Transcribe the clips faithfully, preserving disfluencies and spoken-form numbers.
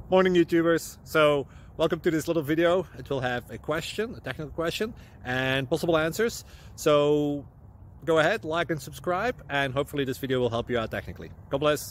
Morning YouTubers. So welcome to this little video. It will have a question, a technical question, and possible answers. So go ahead, like and subscribe, and hopefully this video will help you out technically. God bless.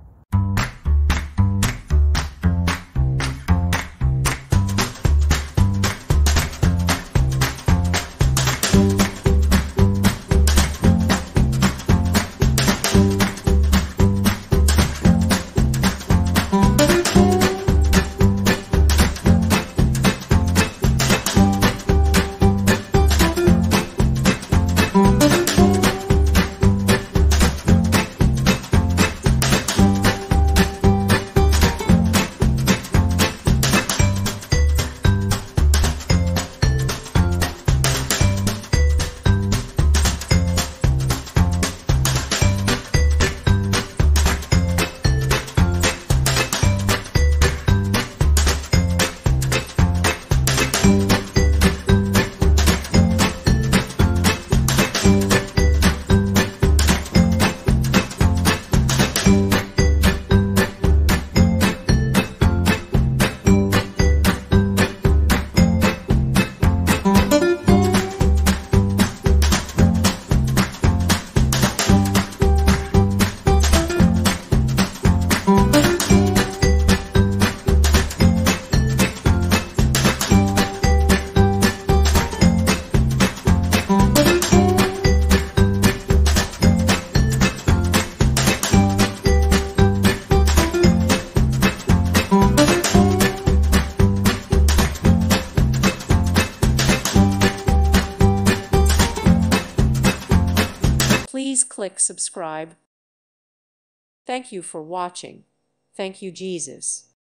Please click subscribe. Thank you for watching. Thank you, Jesus.